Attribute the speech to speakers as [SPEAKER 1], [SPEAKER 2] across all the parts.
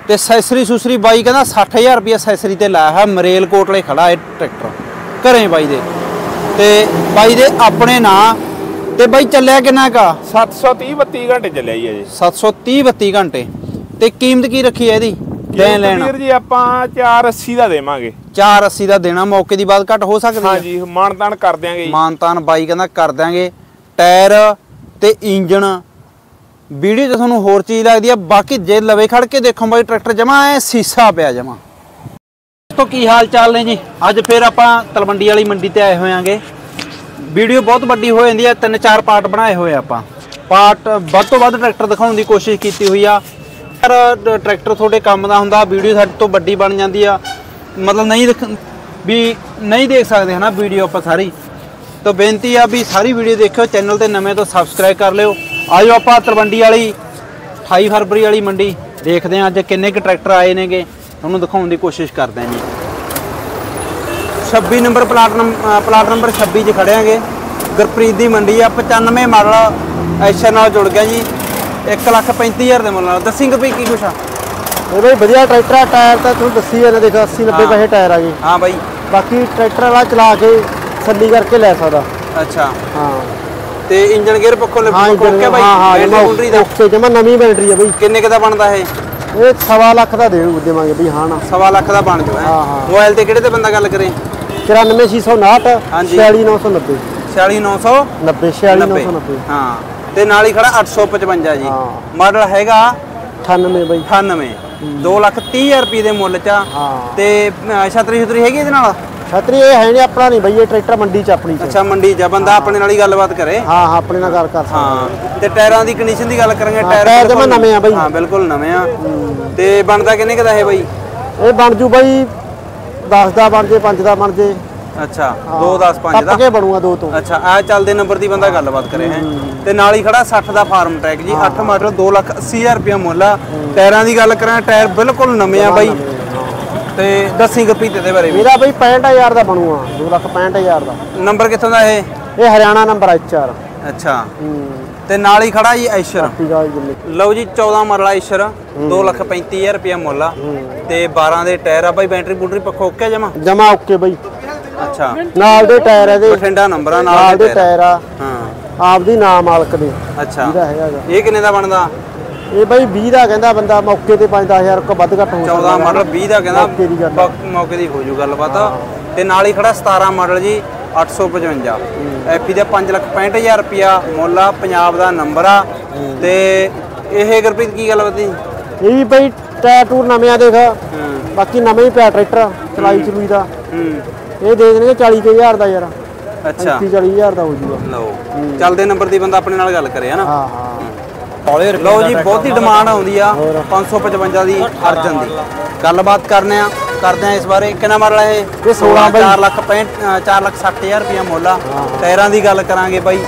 [SPEAKER 1] ਤੇ ਸੈਸਰੀ ਸੁਸਰੀ ਬਾਈ ਕਹਿੰਦਾ 60000 ਰੁਪਏ ਸੈਸਰੀ ਤੇ ਲਾਇਆ ਹੈ। ਮਰੇਲ ਕੋਟਲੇ ਖੜਾ ਇਹ ਟਰੈਕਟਰ ਘਰੇ ਬਾਈ ਦੇ, ਤੇ ਬਾਈ ਦੇ ਆਪਣੇ ਨਾਂ। ਤੇ ਬਾਈ ਚੱਲਿਆ ਕਿੰਨਾ ਕਾ?
[SPEAKER 2] 730 32 ਘੰਟੇ ਚੱਲਿਆ ਜੀ ਅਜੇ।
[SPEAKER 1] 730 32 ਘੰਟੇ। ਤੇ ਕੀਮਤ ਕੀ ਰੱਖੀ ਹੈ ਇਹਦੀ? ਦੇਣ ਲੈਣ
[SPEAKER 2] ਵੀਰ ਜੀ ਆਪਾਂ 480 ਦਾ ਦੇਵਾਂਗੇ।
[SPEAKER 1] 480 ਦਾ ਦੇਣਾ। ਮੌਕੇ ਦੀ ਬਾਤ ਘੱਟ ਹੋ ਸਕਦੀ ਹੈ?
[SPEAKER 2] ਹਾਂਜੀ ਮਾਨਤਾਨ ਕਰ ਦਿਆਂਗੇ ਜੀ।
[SPEAKER 1] ਮਾਨਤਾਨ ਬਾਈ ਕਹਿੰਦਾ ਕਰ ਦਿਆਂਗੇ। ਟਾਇਰ ਤੇ ਇੰਜਣ ਵੀਡੀਓ 'ਚ ਤੁਹਾਨੂੰ ਹੋਰ ਚੀਜ਼ ਲੱਗਦੀ ਆ, ਬਾਕੀ ਜੇ ਲਵੇ ਖੜ ਕੇ ਦੇਖੋ ਬਾਈ ਟਰੈਕਟਰ ਜਮਾ ਐ ਸੀਸਾ ਪਿਆ ਜਮਾ। ਤੋਂ ਕੀ ਹਾਲ ਚਾਲ ਨੇ ਜੀ? ਅੱਜ ਫਿਰ ਆਪਾਂ ਤਲਵੰਡੀ ਵਾਲੀ ਮੰਡੀ ਤੇ ਆਏ ਹੋਇਆਂਗੇ। ਵੀਡੀਓ ਬਹੁਤ ਵੱਡੀ ਹੋ ਜਾਂਦੀ ਹੈ, 3-4 ਪਾਰਟ ਬਣਾਏ ਹੋਏ ਆਪਾਂ। ਪਾਰਟ ਵੱਧ ਤੋਂ ਵੱਧ ਟਰੈਕਟਰ ਦਿਖਾਉਣ ਦੀ ਕੋਸ਼ਿਸ਼ ਕੀਤੀ ਹੋਈ ਆ। ਪਰ ਟਰੈਕਟਰ ਤੁਹਾਡੇ ਕੰਮ ਦਾ ਹੁੰਦਾ, ਵੀਡੀਓ ਸਾਡੇ ਤੋਂ ਵੱਡੀ ਬਣ ਜਾਂਦੀ ਆ, ਮਤਲਬ ਨਹੀਂ ਦੇਖ ਸਕਦੇ ਹਨਾ ਵੀਡੀਓ ਆਪਾਂ ਸਾਰੀ। ਤਾਂ ਬੇਨਤੀ ਆ ਵੀ ਸਾਰੀ ਵੀਡੀਓ ਦੇਖਿਓ, ਚੈਨਲ ਤੇ ਨਵੇਂ ਤੋਂ ਸਬਸਕ੍ਰਾਈਬ ਕਰ ਲਿਓ। ਆਜੋ ਆਪਾਂ ਤਲਵੰਡੀ ਵਾਲੀ 28 ਫਰਵਰੀ ਵਾਲੀ ਮੰਡੀ ਦੇਖਦੇ ਹਾਂ ਅੱਜ ਕਿੰਨੇ ਕੁ ਟਰੈਕਟਰ ਆਏ ਨੇਗੇ, ਤੁਹਾਨੂੰ ਦਿਖਾਉਣ ਦੀ ਕੋਸ਼ਿਸ਼ ਕਰਦੇ ਹਾਂ ਜੀ। 26 ਨੰਬਰ ਪਲਾਟ ਨੰਬਰ 26 'ਚ ਖੜਿਆਂਗੇ। ਗੁਰਪ੍ਰੀਤ ਦੀ ਮੰਡੀ ਆ। 95 ਮਾਡਲ ਐਸ਼ਰ ਨਾਲ ਜੁੜ ਗਿਆ ਜੀ। 1,35,000 ਦੇ ਮੁੱਲ ਨਾਲ। ਦੱਸੀ ਗੁਰਪ੍ਰੀਤ ਕੀ ਕੁਛ ਆ?
[SPEAKER 3] ਇਹ ਬਈ ਵਧੀਆ ਟਰੈਕਟਰ ਆ। ਟਾਇਰ ਤਾਂ ਤੁਹਾਨੂੰ ਦੱਸੀ ਜਾਂਦੇ, ਦੇਖੋ 80-90 ਪੈਸੇ ਟਾਇਰ ਆ ਗਏ।
[SPEAKER 1] ਹਾਂ ਬਾਈ,
[SPEAKER 3] ਬਾਕੀ ਟਰੈਕਟਰ ਵਾਲਾ ਚਲਾ ਕੇ ਸੱਲੀ ਕਰਕੇ ਲੈ ਸਕਦਾ।
[SPEAKER 1] ਅੱਛਾ
[SPEAKER 3] ਹਾਂ।
[SPEAKER 1] ਤੇ ਇੰਜਨ ਗੇਅਰ ਪੱਖੋਂ
[SPEAKER 3] ਹਾਂ
[SPEAKER 1] ਬਾਈ?
[SPEAKER 3] ਹਾਂ
[SPEAKER 1] ਬੈਟਰੀ ਦਾ
[SPEAKER 3] ਓਕੇ ਜਮਾ ਨਵੀਂ ਬੈਟਰੀ ਆ ਬਈ।
[SPEAKER 1] ਕਿੰਨੇ ਕੁ ਦਾ ਬਣਦਾ ਇਹ?
[SPEAKER 3] ਇਹ 1.25 ਲੱਖ ਦਾ ਦੇਵਾਂਗੇ ਬਈ। ਹਾਂ ਨਾ
[SPEAKER 1] 1.25 ਲੱਖ ਦਾ ਬਣ ਜਾਊ।
[SPEAKER 3] ਹਾਂ ਹਾਂ।
[SPEAKER 1] ਮੋਬਾਈਲ ਤੇ ਕਿਹੜੇ ਤੇ ਬੰਦਾ ਗੱਲ ਕਰੇ?
[SPEAKER 3] 94659 46990
[SPEAKER 1] 46990
[SPEAKER 3] 46990।
[SPEAKER 1] ਹਾਂ। ਤੇ ਨਾਲ ਹੀ ਖੜਾ 855 ਜੀ। ਮਾਡਲ ਹੈਗਾ
[SPEAKER 3] 98 ਬਈ।
[SPEAKER 1] 98। 2,30,000 ਰੁਪਏ ਦੇ ਮੁੱਲ ਚ। ਤੇ ਛਤਰੀ ਹੈਗੀ ਇਹਦੇ ਨਾਲ?
[SPEAKER 3] ਛਤਰੀ ਇਹ ਹੈ ਨਹੀਂ ਆਪਣਾ, ਨਹੀਂ ਬਈ ਇਹ ਟਰੈਕਟਰ ਮੰਡੀ ਚ ਆਪਣੀ ਚ।
[SPEAKER 1] ਅੱਛਾ ਮੰਡੀ ਚ ਬੰਦਾ ਆਪਣੇ ਨਾਲ ਹੀ ਗੱਲਬਾਤ ਕਰੇ।
[SPEAKER 3] ਹਾਂ ਹਾਂ ਆਪਣੇ ਨਾਲ ਗੱਲ ਕਰ ਸਕਦਾ।
[SPEAKER 1] ਹਾਂ। ਤੇ ਟਾਇਰਾਂ ਦੀ ਕੰਡੀਸ਼ਨ ਦੀ ਗੱਲ ਕਰਾਂਗੇ।
[SPEAKER 3] ਟਾਇਰ ਜਮਾ ਨਵੇਂ ਆ ਬਈ।
[SPEAKER 1] ਹਾਂ ਬਿਲਕੁਲ ਨਵੇਂ ਆ। ਤੇ ਬਣਦਾ ਕਿੰਨੇ ਕੁ ਦਾ ਇਹ ਬਾਈ?
[SPEAKER 3] ਇਹ ਬਣ ਜੂ ਬਈ 10 ਦਾ ਬਣ ਜੇ, 5 ਦਾ ਬਣ ਜੇ।
[SPEAKER 1] ਅੱਛਾ 2 10 5 ਦਾ
[SPEAKER 3] ਕੇ ਬਣੂਗਾ 2 ਤੋਂ।
[SPEAKER 1] ਅੱਛਾ ਆ ਚੱਲਦੇ ਨੰਬਰ ਦੀ ਬੰਦਾ ਗੱਲਬਾਤ ਕਰੇ ਹੈ। ਤੇ ਨਾਲ ਹੀ ਖੜਾ 60 ਦਾ ਫਾਰਮ ਟਰੈਕ ਜੀ। 8 ਮਾਡਲ 2,80,000 ਰੁਪਏ ਮੁੱਲ ਆ। ਟਾਇਰਾਂ ਦੀ ਗੱਲ ਕਰਾਂ, ਟਾਇਰ ਬਿਲਕੁਲ ਨਵੇਂ ਆ ਬਾਈ। ਤੇ ਦੱਸੀ ਗੁਰਪ੍ਰੀਤ ਇਹਦੇ ਬਾਰੇ ਵੀ।
[SPEAKER 3] ਇਹਦਾ ਬਈ 65,000 ਦਾ ਬਣੂਗਾ। 2,65,000 ਦਾ।
[SPEAKER 1] ਨੰਬਰ ਕਿੱਥੋਂ ਦਾ ਇਹ?
[SPEAKER 3] ਇਹ ਹਰਿਆਣਾ ਨੰਬਰ HR।
[SPEAKER 1] ਅੱਛਾ। ਤੇ ਨਾਲ ਹੀ ਖੜਾ ਜੀ ਐਸ਼ਰ। ਲਓ ਜੀ 14 ਮਰਲਾ ਐਸ਼ਰ 2,35,000 ਰੁਪਏ ਮੁੱਲ ਆ। ਤੇ 12 ਦੇ ਟਾਇਰ ਆ ਬਾਈ। ਬੈਟਰੀ ਬੂਟਰੀ ਪੱਖੋਂ ਓਕੇ ਜਮਾ
[SPEAKER 3] ਓਕੇ ਬਾਈ।
[SPEAKER 1] ਅੱਛਾ
[SPEAKER 3] ਨਾਲ ਦੇ ਟਾਇਰ ਇਹਦੇ
[SPEAKER 1] ਬਠਿੰਡਾ ਨੰਬਰ ਆ।
[SPEAKER 3] ਨਾਲ ਦੇ ਟਾਇਰ ਆ।
[SPEAKER 1] ਹਾਂ
[SPEAKER 3] ਆਪਦੀ ਨਾਮ ਮਾਲਕ ਦੇ।
[SPEAKER 1] ਅੱਛਾ
[SPEAKER 3] ਇਹਦਾ ਹੈਗਾ।
[SPEAKER 1] ਇਹ ਕਿੰਨੇ ਦਾ ਬਣਦਾ?
[SPEAKER 3] ਇਹ ਬਾਈ 20 ਦਾ ਕਹਿੰਦਾ ਬੰਦਾ, ਮੌਕੇ ਤੇ 5-10,000 ਕੋ ਵੱਧ ਘੱਟ ਹੋ ਜਾਂਦਾ।
[SPEAKER 1] 14 ਮਾਡਲ 20 ਦਾ ਕਹਿੰਦਾ, ਮੌਕੇ ਦੀ ਹੋ ਜੂ ਗੱਲਬਾਤ। ਤੇ ਨਾਲ ਹੀ ਖੜਾ 17 ਮਾਡਲ ਜੀ 855 ਐਫੀ ਦਾ 5,65,000 ਰੁਪਿਆ ਮੁੱਲ ਆ। ਪੰਜਾਬ ਦਾ ਨੰਬਰ ਆ। ਤੇ ਇਹ ਗੁਰਪ੍ਰੀਤ ਕੀ ਗੱਲ ਬਤੀ?
[SPEAKER 3] ਇਹ ਵੀ ਬਾਈ ਟਾਇਰ ਟੂਰ ਨਵੇਂ ਆ ਦੇਖ। ਬਾਕੀ ਨਵੇਂ ਹੀ ਪਿਆ ਟਰੈਕਟਰ, ਚਲਾਈ ਚਲੂਈ ਦਾ। ਇਹ ਦੇ ਦੇਣਗੇ 40,000 ਦਾ ਯਾਰ।
[SPEAKER 1] ਅੱਛਾ
[SPEAKER 3] 40,000 ਦਾ ਹੋ ਜੂਗਾ।
[SPEAKER 1] ਲਓ ਚੱਲਦੇ ਨੰਬਰ ਦੀ ਬੰਦਾ ਆਪਣੇ ਨਾਲ ਗੱਲ ਕਰੇ ਹਨਾ।
[SPEAKER 3] ਹਾਂ ਹਾਂ।
[SPEAKER 1] ਲਓ ਜੀ ਬਹੁਤੀ ਡਿਮਾਂਡ ਆਉਂਦੀ ਆ 555 ਦੀ ਅਰਜਨ ਦੀ। ਗੱਲਬਾਤ ਕਰਦੇ ਆ ਇਸ ਬਾਰੇ। ਕਿੰਨਾ ਮਾਡਲ ਹੈ ਇਹ?
[SPEAKER 3] 16 ਬਾਈ।
[SPEAKER 1] 4,60,000 ਰੁਪਏ ਮੁੱਲ ਆ। ਟਾਇਰਾਂ ਦੀ ਗੱਲ ਕਰਾਂਗੇ ਬਾਈ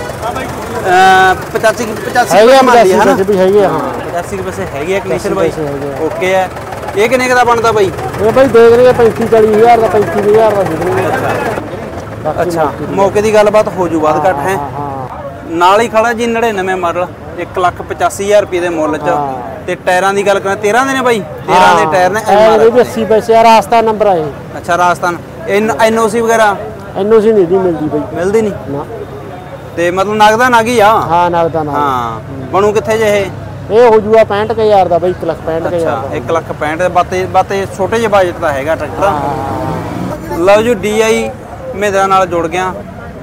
[SPEAKER 1] 85
[SPEAKER 3] ਹੈਗੇ
[SPEAKER 1] ਮਾਡਲ ਹੈ ਨਾ?
[SPEAKER 3] ਵੀ ਹੈਗੇ ਆ।
[SPEAKER 1] 85 ਪੈਸੇ ਹੈਗੇ ਆ ਕੰਡੀਸ਼ਨ ਬਾਈ। ਓਕੇ ਹੈ। ਇਹ ਕਿੰਨੇ ਦਾ ਬਣਦਾ ਬਾਈ?
[SPEAKER 3] ਇਹ ਬਾਈ ਦੇ ਦੇਣਗੇ 35-40,000 ਦਾ। 35,000 ਦਾ ਦੇ ਦੇਣਗੇ।
[SPEAKER 1] ਅੱਛਾ ਮੌਕੇ ਦੀ ਗੱਲਬਾਤ ਹੋ ਜੂ ਬਾਅਦ ਘੱਟ ਹੈ। ਨਾਲ ਹੀ ਖੜਾ ਜੀ 99 ਮਾਡਲ 1,85,000 ਰੁਪਏ ਦੇ ਮੁੱਲ ਚ। ਤੇ ਟਾਇਰਾਂ ਦੀ ਗੱਲ ਕਰਾਂ 13 ਦੇ ਨੇ ਬਾਈ। 13 ਦੇ ਟਾਇਰ ਨੇ।
[SPEAKER 3] ਇਹ ਵੀ 80 ਪੈਸੇ ਆ। ਰਾਜਸਥਾਨ ਨੰਬਰ ਆ ਇਹ।
[SPEAKER 1] ਅੱਛਾ ਰਾਜਸਥਾਨ। NOC ਵਗੈਰਾ?
[SPEAKER 3] NOC ਨਹੀਂ ਮਿਲਦੀ ਬਾਈ।
[SPEAKER 1] ਮਿਲਦੀ ਨਹੀਂ
[SPEAKER 3] ਨਾ।
[SPEAKER 1] ਤੇ ਮਤਲਬ ਨਗਦਾ ਨਗ ਹੀ ਆ?
[SPEAKER 3] ਹਾਂ ਨਗਦਾ ਨਗ।
[SPEAKER 1] ਹਾਂ ਬਣੂ ਕਿੱਥੇ ਜੇ
[SPEAKER 3] ਇਹ ਹੋ ਜੂਗਾ 65,000 ਦਾ ਬਾਈ। 1,65,000 ਦਾ।
[SPEAKER 1] 1,65,000 ਬਾਤੇ ਛੋਟੇ ਜਿਹੇ ਬਜਟ ਦਾ ਹੈਗਾ ਟਰੈਕਟਰ। ਲਓ ਜੀ DI ਮਹਿੰਦਰਾ ਨਾਲ ਜੁੜ ਗਿਆ।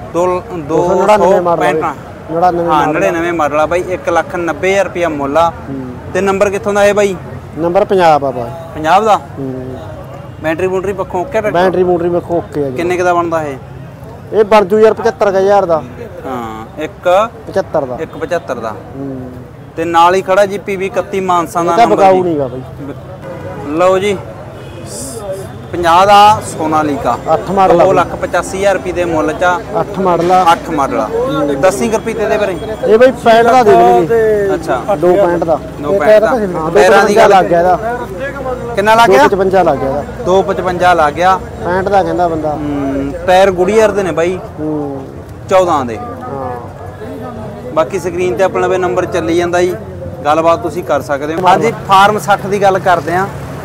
[SPEAKER 1] 265 ਹਾਂ 99 ਮਾਡਲ ਆ ਬਾਈ। 1,90,000 ਰੁਪਏ ਮੁੱਲ ਆ। ਤੇ ਨੰਬਰ ਕਿੱਥੋਂ ਦਾ ਇਹ ਬਾਈ?
[SPEAKER 3] ਨੰਬਰ ਪੰਜਾਬ ਆ ਬਾਈ।
[SPEAKER 1] ਪੰਜਾਬ ਦਾ। ਬੈਟਰੀ ਬੂਟਰੀ ਪੱਖੋਂ ਓਕੇ ਟਰੈਕਟਰ?
[SPEAKER 3] ਬੈਟਰੀ ਬੂਟਰੀ ਪੱਖੋਂ ਓਕੇ ਆ।
[SPEAKER 1] ਕਿੰਨੇ ਦਾ ਬਣਦਾ
[SPEAKER 3] ਇਹ ਬਣ ਜੂ ਯਾਰ 75,000 ਦਾ।
[SPEAKER 1] ਹਾਂ 1,75
[SPEAKER 3] ਦਾ।
[SPEAKER 1] 1,75 ਦਾ। ਤੇ ਨਾਲ ਹੀ ਖੜਾ ਜੀ PV 31 ਮਾਨਸਾ ਦਾ
[SPEAKER 3] ਨੰਬਰ। ਬਗਾਊ ਨਹੀਂਗਾ ਬਾਈ।
[SPEAKER 1] ਲਓ ਜੀ 50 ਦਾ ਸੋਨਾਲੀਕਾ
[SPEAKER 3] 8 ਮਾਡਲ
[SPEAKER 1] 2,85,000 ਰੁਪਏ ਦੇ ਮੁੱਲ ਚ।
[SPEAKER 3] 8 ਮਾਡਲ ਆ।
[SPEAKER 1] 8 ਮਾਡਲ ਆ। 10 ਰੁਪਏ ਦੇ ਬਾਰੇ?
[SPEAKER 3] ਇਹ ਬਾਈ 65 ਦਾ ਦੇ ਦੇਣਗੇ।
[SPEAKER 1] ਅੱਛਾ
[SPEAKER 3] 2.65 ਦਾ।
[SPEAKER 1] 2.65 ਦਾ। ਟਾਇਰਾਂ ਦੀ ਗੱਲ
[SPEAKER 3] ਲੱਗ ਗਿਆ ਇਹਦਾ।
[SPEAKER 1] ਕਿੰਨਾ ਲੱਗ ਗਿਆ?
[SPEAKER 3] 255 ਲੱਗ ਗਿਆ ਇਹਦਾ।
[SPEAKER 1] 255 ਲੱਗ ਗਿਆ।
[SPEAKER 3] 65 ਦਾ ਕਹਿੰਦਾ ਬੰਦਾ।
[SPEAKER 1] ਟਾਇਰ ਗੁੜੀਅਰ ਦੇ ਨੇ ਬਾਈ 14 ਦੇ। ਬਾਕੀ ਸਕਰੀਨ ਤੇ ਆਪਣੇ ਨੰਬਰ ਚੱਲੀ ਜਾਂਦਾ ਜੀ। ਗੱਲਬਾਤ ਤੁਸੀਂ ਕਰ ਸਕਦੇ ਹੋ। ਹਾਂਜੀ ਫਾਰਮ 60 ਦੀ ਗੱਲ ਕਰਦੇ ਆ।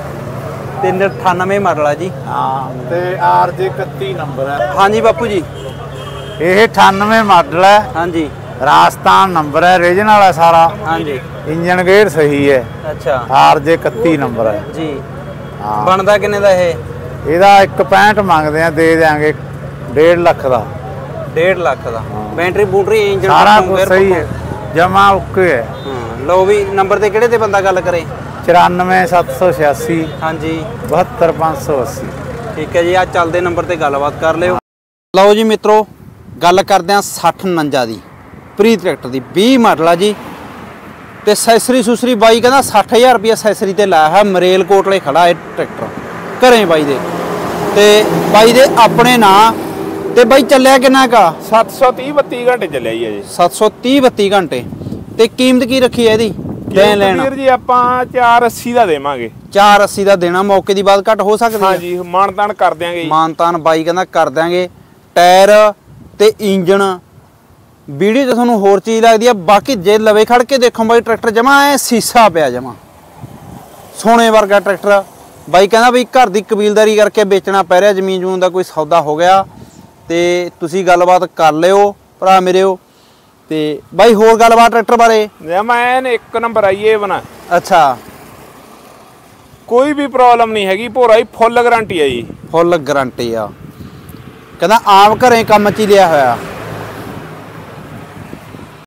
[SPEAKER 1] 398 ਮਾਡਲ ਆ ਜੀ।
[SPEAKER 4] ਹਾਂ ਤੇ RJ 31 ਨੰਬਰ ਹੈ।
[SPEAKER 1] ਹਾਂਜੀ ਬਾਪੂ ਜੀ,
[SPEAKER 4] ਇਹ 98 ਮਾਡਲ ਹੈ।
[SPEAKER 1] ਹਾਂਜੀ
[SPEAKER 4] ਰਾਜਸਥਾਨ ਨੰਬਰ ਹੈ, ਰੀਜਨਲ ਹੈ ਸਾਰਾ।
[SPEAKER 1] ਹਾਂਜੀ
[SPEAKER 4] ਇੰਜਨ ਗੇਅਰ ਸਹੀ ਹੈ।
[SPEAKER 1] ਅੱਛਾ
[SPEAKER 4] RJ 31 ਨੰਬਰ ਹੈ
[SPEAKER 1] ਜੀ।
[SPEAKER 4] ਹਾਂ
[SPEAKER 1] ਬਣਦਾ ਕਿੰਨੇ ਦਾ ਇਹ?
[SPEAKER 4] ਇਹਦਾ 1.65 ਮੰਗਦੇ ਆ, ਦੇ ਦਿਆਂਗੇ 1.5 ਲੱਖ ਦਾ।
[SPEAKER 1] 1.5 ਲੱਖ ਦਾ। ਬੈਟਰੀ ਬੂਟਰੀ ਇੰਜਨ
[SPEAKER 4] ਸਾਰਾ ਕੁਝ ਸਹੀ ਹੈ, ਜਮਾ ਓਕੇ ਹੈ।
[SPEAKER 1] ਹਾਂ ਲਓ ਵੀ ਨੰਬਰ ਤੇ ਕਿਹੜੇ ਤੇ ਬੰਦਾ ਗੱਲ ਕਰੇ?
[SPEAKER 4] 94786
[SPEAKER 1] ਹਾਂਜੀ
[SPEAKER 4] 72580।
[SPEAKER 1] ਠੀਕ ਹੈ ਜੀ, ਆ ਚੱਲਦੇ ਨੰਬਰ ਤੇ ਗੱਲਬਾਤ ਕਰ ਲਿਓ। ਲਓ ਜੀ ਮਿੱਤਰੋ, ਗੱਲ ਕਰਦੇ ਆ 6049 ਦੀ ਪ੍ਰੀ ਟਰੈਕਟਰ ਦੀ 20 ਮਾਡਲ ਆ ਜੀ। ਤੇ ਸੈਸਰੀ ਸੁਸਰੀ ਬਾਈ ਕਹਿੰਦਾ 60000 ਰੁਪਏ ਸੈਸਰੀ ਤੇ ਲਾਇਆ ਹੈ। ਮਰੇਲ ਕੋਟਲੇ ਖੜਾ ਇਹ ਟਰੈਕਟਰ ਘਰੇ ਬਾਈ ਦੇ, ਤੇ ਬਾਈ ਦੇ ਆਪਣੇ ਨਾਂ। ਤੇ ਬਾਈ ਚੱਲਿਆ ਕਿੰਨਾ ਕਾ?
[SPEAKER 2] 730 32 ਘੰਟੇ ਚੱਲਿਆ ਜੀ ਅਜੇ।
[SPEAKER 1] 730 32 ਘੰਟੇ। ਤੇ ਕੀਮਤ ਕੀ ਰੱਖੀ ਹੈ ਇਹਦੀ? ਦੇਣ ਲੈਣਾ
[SPEAKER 2] ਵੀਰ ਜੀ ਆਪਾਂ 480 ਦਾ ਦੇਵਾਂਗੇ।
[SPEAKER 1] 480 ਦਾ ਦੇਣਾ। ਮੌਕੇ ਦੀ ਬਾਤ ਘੱਟ ਹੋ ਸਕਦੀ ਹੈ?
[SPEAKER 2] ਹਾਂਜੀ ਮਾਨਤਾਨ ਕਰ ਦਿਆਂਗੇ ਜੀ।
[SPEAKER 1] ਮਾਨਤਾਨ ਬਾਈ ਕਹਿੰਦਾ ਕਰ ਦਿਆਂਗੇ। ਟਾਇਰ ਤੇ ਇੰਜਣ ਵੀਡੀਓ 'ਚ ਤੁਹਾਨੂੰ ਹੋਰ ਚੀਜ਼ ਲੱਗਦੀ ਆ, ਬਾਕੀ ਜੇ ਲਵੇ ਖੜ ਕੇ ਦੇਖੋ ਬਾਈ ਟਰੈਕਟਰ ਜਮਾ ਐ ਸੀਸਾ ਪਿਆ, ਜਮਾ ਸੋਨੇ ਵਰਗਾ ਟਰੈਕਟਰ। ਬਾਈ ਕਹਿੰਦਾ ਵੀ ਘਰ ਦੀ ਕਬੀਲਦਾਰੀ ਕਰਕੇ ਵੇਚਣਾ ਪੈ ਰਿਹਾ, ਜ਼ਮੀਨ ਜਮੂਨ ਦਾ ਕੋਈ ਸੌਦਾ ਹੋ ਗਿਆ ਤੇ ਤੁਸੀਂ ਗੱਲਬਾਤ ਕਰ ਲਿਓ ਭਰਾ ਮੇਰਿਓ। ਤੇ ਬਾਈ ਹੋਰ ਗੱਲਬਾਤ ਟਰੈਕਟਰ ਬਾਰੇ?
[SPEAKER 2] ਮੈਂ ਇੱਕ ਨੰਬਰ ਆਈਏ ਬਣਾ।
[SPEAKER 1] ਅੱਛਾ
[SPEAKER 2] ਕੋਈ ਵੀ ਪ੍ਰੋਬਲਮ ਨਹੀਂ ਹੈਗੀ, ਭੋਰਾ ਹੀ ਫੁੱਲ ਗਾਰੰਟੀ ਹੈ ਜੀ।
[SPEAKER 1] ਫੁੱਲ ਗਾਰੰਟੀ ਆ ਕਹਿੰਦਾ, ਆਮ ਘਰੇ ਕੰਮ 'ਚ ਹੀ ਲਿਆ ਹੋਇਆ।